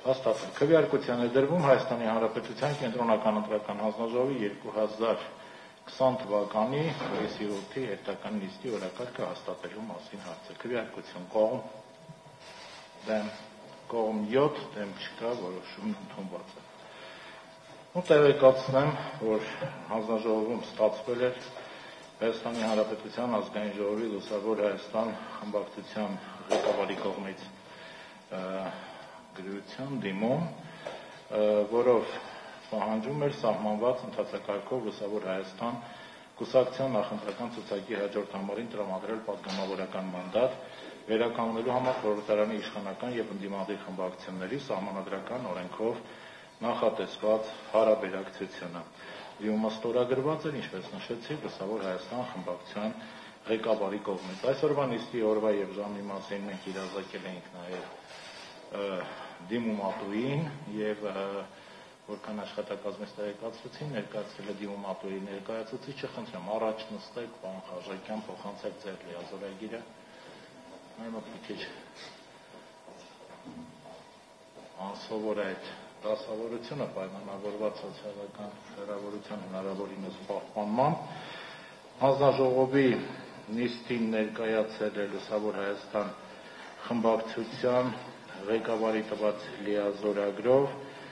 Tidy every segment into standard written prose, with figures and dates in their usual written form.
հաստատել։ Քվեարկության է դրվում Հայաստանի Հանրապետության Կենտրոնական ընտրական հանձնաժողովի 2020 թվականի հուլիսի 8-ի հերթական նիստի օրակարգը հաստատելու մասին հարցը։ Քվեարկություն կողմ, դեմ, կողմ 7, դեմ չկա, որոշումն ընդունված է։ Տեղեկացնեմ, որ հանձնաժողովում ստացվել էր Հայաստանի Հանրապետության ազգային ժողովի Լուսավոր Հայաստան խմբակցության ղեկավարի կողմից գրության դիմում, որով պահանջում էր սահմանված ընթացակարգով Լուսավոր Հայաստան կուսակցության նախընտրական ցուցակի հաջորդ համարին տրամադրել պատգամավորական մանդատ վերականգնելու համար խորհրդարանի իշխանական եւ ընդդիմադիր խմբակցությունների սահմանադրական օրենքով նախատեսված հարաբերակցությունը։ Դիմումը ստորագրված էր, ինչպես նշեցի, Լուսավոր Հայաստան խմբակցության ղեկավարի կողմից։ Այսօրվա նիստի օրվա եւ ժամի մասին մենք իրազեկել էինք նաեւ դիմումատուին եւ որքան աշխատակազմից տեղեկացրեցին, ներկայացրել է դիմումատուի ներկայացուցիչը, խնդրեմ առաջ նստեք, պարոն Խաչատուրյան, փոխանցեք ձեր լիազորագիրը։ Այո, մի քիչ անսովոր է այդ դասավորությունը պայմանավորված սոցիալական հեռավորության հնարավորինս պահպանմամբ։ Հանձնաժողովի նիստին ներկայացել է Լուսավոր Հայաստան խմբակցության ղեկավարի տված լիազորագրով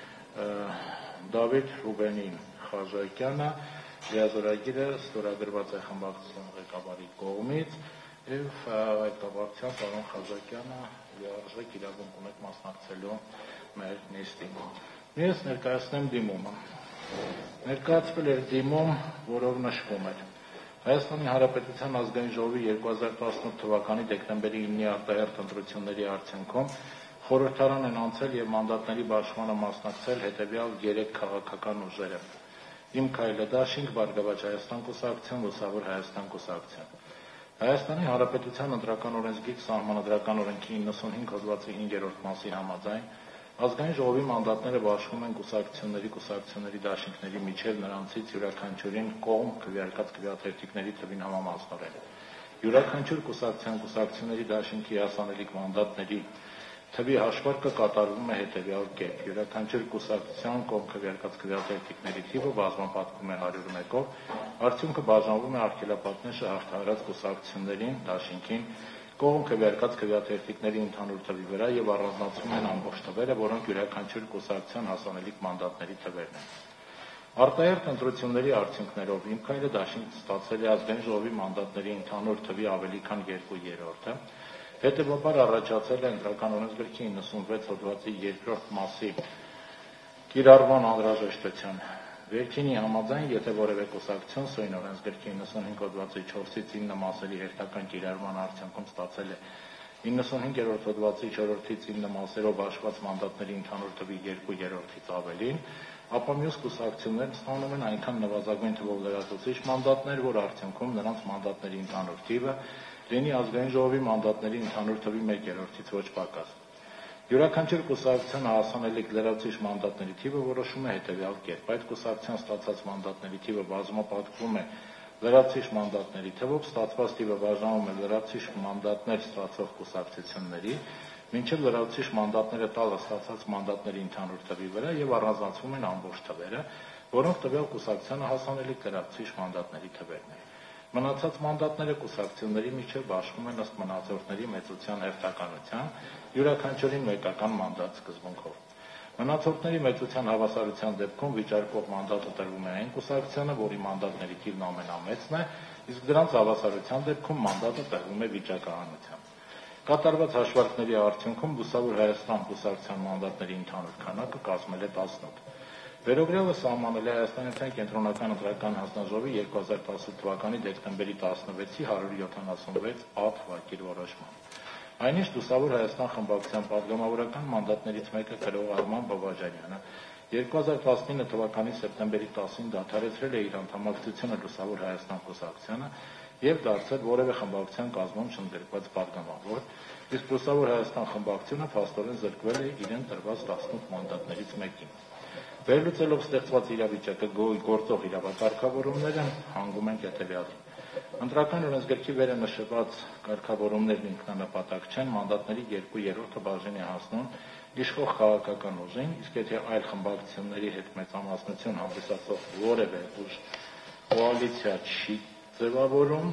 Դավիթ Ռուբենին Խաչատուրյանը, լիազորագիրը ստորագրված է խմբակցության ղեկավարի կողմից եւ այդ կապակցությամբ պարոն Խաչատուրյանը լիարժեք իրավունք ունեք մասնակցելու մեր նիստին։ Ես ներկայացնեմ դիմումը։ Ներկայացվել էր դիմում, որով նշվում էր Հայաստանի Հանրապետության ազգային ժողովի 2018 թվականի դեկտեմբերի 9-ի արտահերթ ընտրությունների արդյունքում խորհրդարան են անցել եւ մանդատների բաշխմանը մասնակցել հետեւյալ 3 քաղաքական ուժերը՝ Իմ քայլը դաշինք, Բարգավաճ Հայաստան կուսակցություն, Լուսավոր Հայաստան կուսակցություն։ Հայաստանի Հանրապետության ընտրական օրենսգիր սահմանադրական օրենքի 95 հոդվածի 5-րդ մասի համաձայն ազգային ժողովի մանդատները բաշխվում են կուսակցությունների դաշինքների միջև նրանցից յուրաքանչյուրին կողմ քվեարկած քվեաթերթիկների թվին համամասնորեն։ Յուրաքանչյուր կուսակցությունների դաշինքի հասանելիք մանդատների թվի հաշվարկը կատարվում է հետևյալ կերպ. յուրաքանչյուր կուսակցության կողմ քվեարկած քվեաթերթիկների թիվը բազմապատկվում է 101-ով, արդյունքը բաժանվում է արգելապատնեշը հաղթահարած կուսակցություններին, դաշինքին, կողմ քվեարկած քվեաթերթիկների ընդհանուր թվի վրա եւ առանձնացվում են ամբողջ թվերը, որոնք յուրաքանչյուր կուսակցության հասանելիք մանդատների թվերն են։ Արտահերթ ընտրությունների արդյունքներով Իմ քայլը դաշինք ստացել է ազգային ժողովի մանդատների ընդհանուր թվի ավելի քան 2/3-ը, հետևաբար առաջացել է ընտրական օրենսգրքի 96 հոդվածի 2-րդ մասի կիրառման անհրաժեշտություն։ Վերջինի համաձայն, եթե որևէ կուսակցություն սույն օրենսգրքի 95 հոդվածի 4-ից 9 մասերի հերթական կիրառման արդյունքում ստացել է 95-րդ հոդվածի 4-ից 9 մասերով հաշված մանդատների ընդհանուր թվի 2/3-ից ավելին, ապա մյուս կուսակցություններն ստանում են այնքան նվազագույն թվով լրացուցիչ մանդատներ, որ արդյունքում նրանց մանդատների ընդհանուր թիվը լինի ազգային ժողովի մանդատների ընդհանուր թվի 1/3-ից ոչ պակաս։ Յուրաքանչյուր կուսակցության հասանելիք լրացուցիչ մանդատների թիվը որոշում է հետևյալ կերպ. այդ կուսակցության ստացած մանդատների թիվը բազմապատկվում է լրացուցիչ մանդատների թվով, ստացված թիվը բաժանվում է լրացուցիչ մանդատներ ստացող կուսակցությունների, մինչև լրացուցիչ մանդատները տալը ստացած մանդատների ընդհանուր թվի վրա եւ առանձնացվում են ամբողջ թվերը, որոնք տվյալ կուսակցությանը հասանելիք լրացուցիչ մանդատների թվերն են։ Մնացած մանդատները կուսակցությունների միջև բաշխվում են ըստ մնացորդների մեծության հերթականության, յուրաքանչյուրին մեկական մանդատ սկզբունքով։ Մնացորդների մեծության հավասարության դեպքում վիճարկող մանդատը տրվում է այն կուսակցությանը, որի մանդատների թիվն ամենամեծն է, իսկ դրանց հավասարության դեպքում մանդատը տրվում է վիճակահանությամբ։ Կատարված հաշվարկների արդյունքում Լուսավոր Հայաստան կուսակցության մանդատների ընդհանուր քանակը կազմել է 18։ Վերօրյալը սահմանել է Հայաստանյան Կենտրոնական ընտրական հանձնաժողովի 2018 թվականի դեկտեմբերի 16-ի 176 Ա թվակիր որոշմամբ։ Այնիշ Լուսավոր Հայաստան խմբակցության պատգամավորական մանդատներից մեկը գրող Արման Բաբաջանյանը 2019 թվականի սեպտեմբերի 10-ին դադարեցրել է իր անդամակցությունը Լուսավոր Հայաստան կուսակցությանը եւ դարձել որևէ խմբակցության կազմում չընդգրկված պատգամավոր, իսկ Լուսավոր Հայաստան խմբակցությունը փաստորեն զրկվել է իրեն տրված 18 մանդատներից մեկին։ Վերլուծելով ստեղծված իրավիճակը գործող իրավակարգավորումները հանգում են հետևյալին։ Ընտրական օրենսգրքի վերը նշված կարգավորումներն ինքնանպատակ չեն, մանդատների 2/3-ը բաժին է հասնում իշխող քաղաքական ուժին, իսկ եթե այլ խմբակցությունների հետ մեծամասնություն հանդիսացող որևէ ուժ կոալիցիա չի ձևավորում,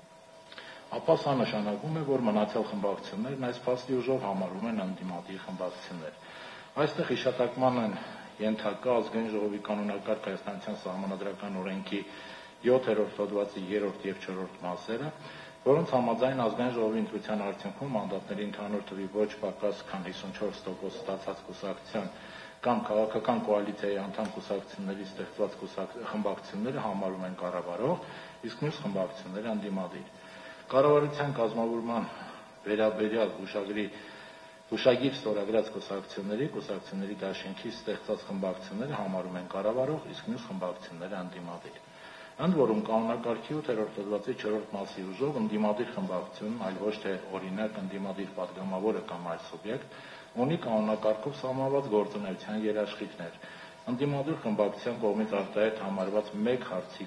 ապա սա նշանակում է, որ մնացյալ խմբակցություններն այս փաստի ուժով համարվում են ընդդիմադիր խմբակցություններ։ Այստեղ հիշատակման են ենթակա ազգային ժողովի կանոնակարգ հայաստանյան սահմանադրական օրենքի 7-րդ հոդվածի 3-րդ և 4-րդ մասերը, որոնց համաձայն ազգային ժողովի ընտրության արդյունքում մանդատների ընդհանուր թվի ոչ պակաս քան 54% ստացած կուսակցության կամ քաղաքական կոալիցիայի անդամ կուսակցությունների ստեղծված խմբակցությունները համարվում են կառավարող, իսկ մյուս խմբակցությունները ընդդիմադիր։ Կառավարության կազմավորման վերաբերյալ հուշագիր ստորագրած կուսակցությունների դաշինքի ստեղծած խմբակցությունները համարում են կառավարող, իսկ մյուս խմբակցությունները ընդդիմադիր։ Ընդ որում կանոնակարգի 8-րդ հոդվածի 4-րդ մասի ուժով ընդդիմադիր խմբակցությունն, այլ ոչ թե օրինակ ընդդիմադիր падգամավորը կամ այլ սուբյեկտ, ունի կանոնակարգով սահմանված գործունեության երաշխիքներ։ Ընդդիմադիր խմբակցության կողմից արտահայտ համարված մեկ հարցի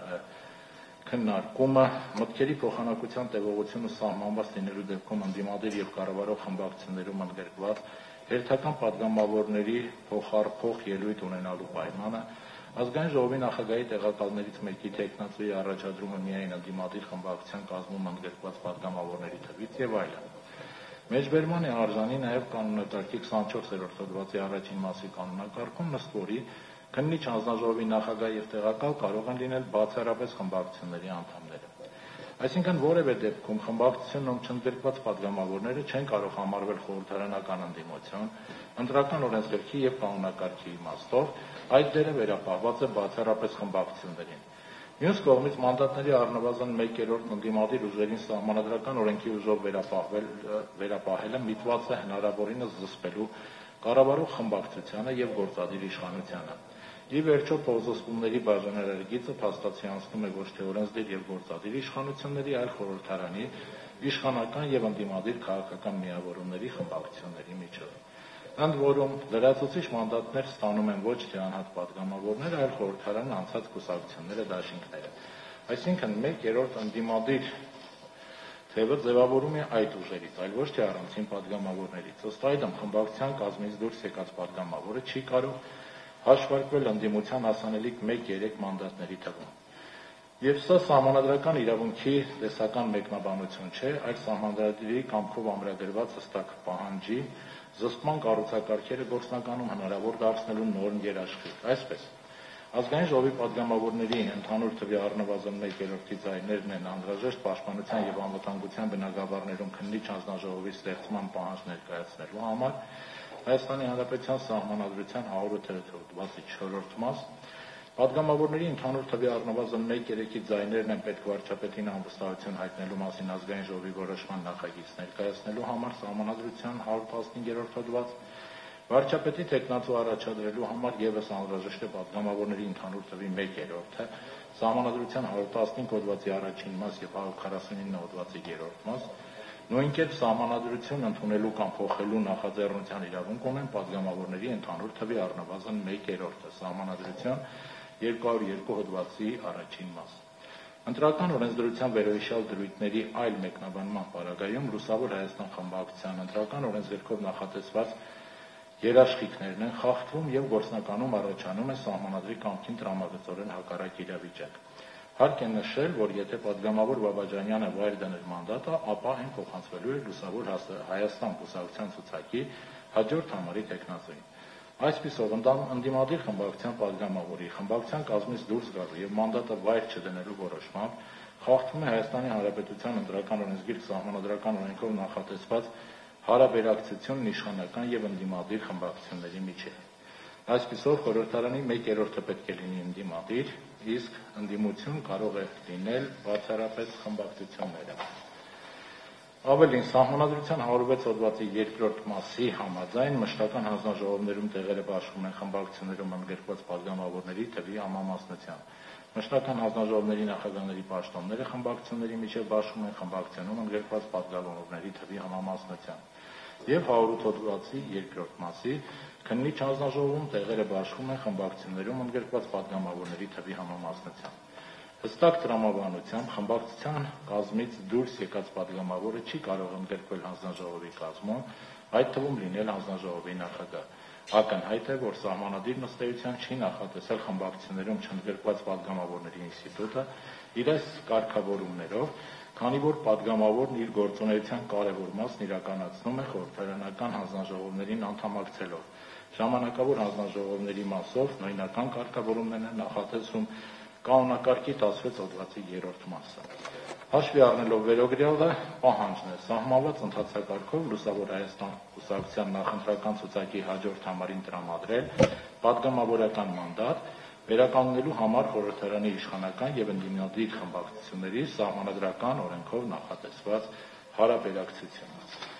քննարկումը, մտքերի փոխանակության տևողությունը սահմանված լինելու դեպքում ընդդիմադիր և կառավարող խմբակցություններում ընդգրկված հերթական падգամավորների փոխառփող ելույթ ունենալու պայմանը, ազգային ժողովի նախագահի տեղակալներից մեկի թեկնածուի առաջադրումը միայն ընդդիմադիր խմբակցության կազմում ընդգրկված падգամավորների թվից և այլն։ Մեջբերման է արժանի նաև կանոնակարգի 24-րդ հոդվածի առաջին մասի կանոնակարգում, ըստ որի քննիչ հանձնաժողովի նախագահ և տեղակալ կարող են լինել բացառապես խմբակցությունների անդամները։ Այսինքն որևէ դեպքում խմբակցությունում չընդգրկված падգամավորները չեն կարող համարվել խորհրդարանական ընդդիմություն, ընտրական օրենսգրքի և կանոնակարգի իմաստով, այդ դերը վերապահված է բացառապես խմբակցություններին։ Մյուս կողմից մանդատների առնվազն 1/3 ընդդիմադիր ուժերին սահմանադրական օրենքի ուժով վերապահելը միտված է հնարավորինս զսպելու կառավարող խմբակցությանը և գործադիր իշխանությանը։ Ի վերջո փոխզսպումների բաժանարար փաստացիանցնում է ոչ թե օրենսդիր և գործադիր իշխանությունների, այլ խորհրդարանի, իշխանական և ընդդիմադիր քաղաքական միավորումների խմբակցությունների միջև։ Ընդ որում լրացուցիչ մանդատներ ստանում են ոչ թե անհատ падգամավորները, այլ խորհրդարանը անցած կուսակցությունները, դաշինքները։ Այսինքն 1/3 ընդդիմադիր թևը ձևավորում է այդ ուժերից, այլ ոչ թե առանցին падգամավորներից։ Ըստ այդմ խմբակցության կազմից դուրս եկած падգամավորը չի կարող հաշվարկվել ընդդիմության հասանելիք 1/3 մանդատների թվում։ Եվ սա սահմանադրական իրավունքի տեսական մեկնաբանություն չէ, այլ սահմանադրատիրի կամքով ամրագրված հստակ պահանջի զսպման կառուցակարգերը գործնականում հնարավոր դարձնելու նորմ երաշխիք։ Այսպես, ազգային ժողովի падգամավորների ընդհանուր թվի առնվազն 1/3-ի ձայներն են անհրաժեշտ պաշտպանության և անվտանգության բնագավառներում քննիչ հանձնաժողովի ստեղծման պահանջ ներկայացնելու համար Հայաստանի Հանրապետության Սահմանադրության 108-րդ հոդվածի 4-րդ մաս, падգամավորների ընդհանուր թվի առնվազն 1/3-ի ձայներն են պետք վարչապետին անվստահություն հայտնելու մասին ազգային ժողովի որոշման նախագիծ ներկայացնելու համար Սահմանադրության 115-րդ հոդված, վարչապետի թեկնածու առաջադրելու համար ևս անհրաժեշտ է падգամավորների ընդհանուր թվի 1/3-ը, Սահմանադրության 115 հոդվածի առաջին մաս և 149 հոդվածի 3-րդ մաս, նույնքերպ սահմանադրություն ընդունելու կամ փոխելու նախաձեռնության իրավունք ունեն падգամավորների ընդհանուր թվի առնվազն 1/3-ը, Սահմանադրության 202 հոդվածի առաջին մաս։ Ընտրական օրենսդրության վերոհիշյալ դրույթների այլ մեկնաբանման պարագայում Լուսավոր Հայաստան խմբակցության ընտրական օրենսգրքով նախատեսված երաշխիքներն են խախտվում և գործնականում առաջանում է սահմանադրի կամքին տրամագծորեն հակառակ իրավիճակ։ Հարկ է նշել, որ եթե падգամավոր Բաբաջանյանը վայր դներ մանդատը, ապա այն փոխանցվելու է Լուսավոր Հայաստան կուսակցության ցուցակի հաջորդ համարի թեկնածուին։ Այսպիսով ընդդիմադիր խմբակցության падգամավորի խմբակցության կազմից դուրս գալու և մանդատը վայր չդնելու որոշմամբ խախտվում է Հայաստանի Հանրապետության ընտրական օրենսգիրք սահմանադրական օրենքով նախատեսված հարաբերակցությունն իշխանական և ընդդիմադիր խմբակցությունների միջև։ Այսպիսով խորհրդարանի 1/3-ը պետք է լինի ընդդիմադիր, իսկ ընդդիմություն կարող է լինել բացառապես խմբակցությունները։ Ավելին, Սահմանադրության 106 հոդվածի 2-րդ մասի համաձայն մշտական հանձնաժողովներում տեղերը բաշխում են խմբակցություններում ընդգրկված падգամավորների թվի համամասնությամբ։ Մշտական հանձնաժողովների նախագահների պաշտոնները խմբակցությունների միջև բաշխում են խմբակցությունում ընդգրկված падգամավորների թվի համամասնությամբ։ Եվ 108 հոդվածի 2-րդ մասի քննիչ հանձնաժողովում տեղերը բաշխում են խմբակցություններում ընդգրկված падգամավորների թվի համամասնությամբ։ Հստակ տրամաբանությամբ խմբակցության կազմից դուրս եկած պատգամավորը չի կարող ընդգրկվել հանձնաժողովի կազմում, այդ թվում լինել հանձնաժողովի նախագահ։ Ակնհայտ է, որ սահմանադիր նստեյության չի նախատեսել խմբակցություններում չընդգրկված պատգամավորների ինստիտուտը իր այս կարգավորումներով, քանի որ պատգամավորն իր գործունեության կարևոր մասն իրականացնում է խորհրդարանական հանձնաժողովներին անդամակցելով։ Ժամանակավոր հանձնաժողովների մասով նույնական կարգավորումներն են նախատեսում կանոնակարգի 16 հոդվածի 3-րդ մասը։ Հաշվի առնելով վերօրյալը, պահանջն է սահմանված ընթացակարգով Լուսավոր Հայաստան կուսակցության նախընտրական ցուցակի հաջորդ համարին տրամադրել պատգամավորական մանդատ վերականգնելու համար խորհրդարանի իշխանական եւ ընդդիմադիր խմբակցությունների սահմանադրական օրենքով նախատեսված հարաբերակցությունը։